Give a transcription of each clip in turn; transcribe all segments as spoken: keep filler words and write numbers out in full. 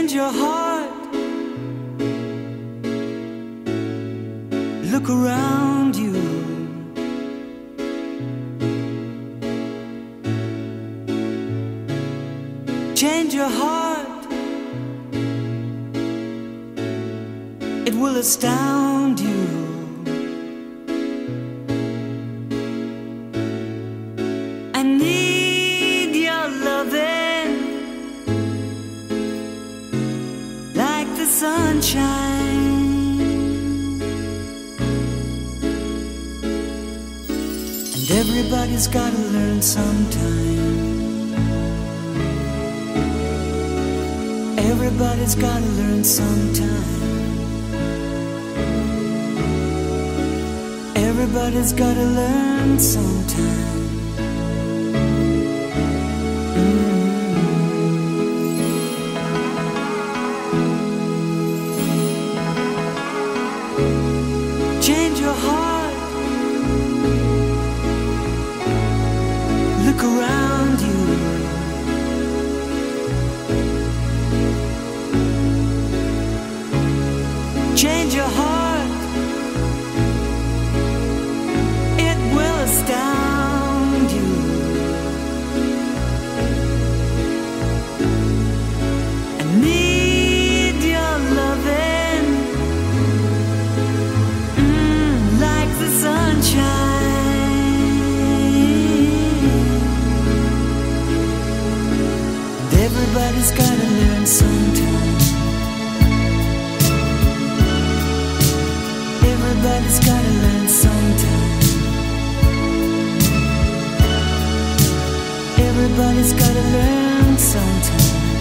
Change your heart. Look around you. Change your heart. It will astound you. I need your loving like the sunshine. And everybody's gotta learn sometime. Everybody's gotta learn sometime. Everybody's gotta learn sometime. Change your heart. Look around you. Change your heart. It will astound you. I need your loving mm, like the sunshine. And everybody's gotta learn sometime. Everybody's gotta learn sometime. Everybody's gotta learn sometime.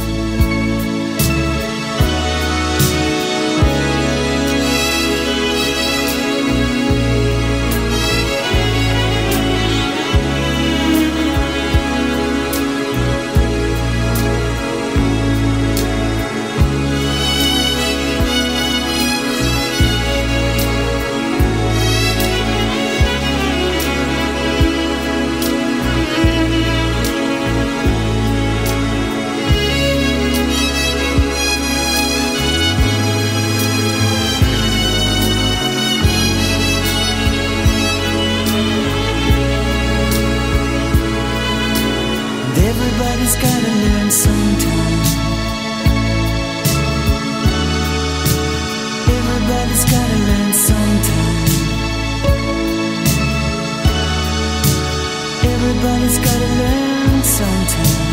Everybody's gotta learn sometime. Everybody's gotta learn sometime. Everybody's gotta learn sometime.